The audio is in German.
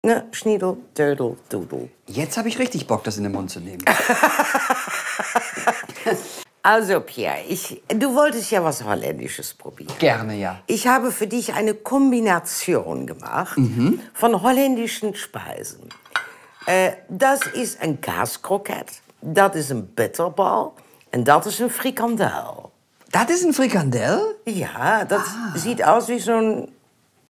Ne, Schniedel, Dödel, Dudel. Jetzt habe ich richtig Bock, das in den Mund zu nehmen. Also, Pierre, du wolltest ja was Holländisches probieren. Gerne, ja. Ich habe für dich eine Kombination gemacht von holländischen Speisen. Das ist ein Kaaskroket, dat is een bitterbal en dat is een frikandel. Das ist ein Frikandel? Ja, das sieht aus wie so ein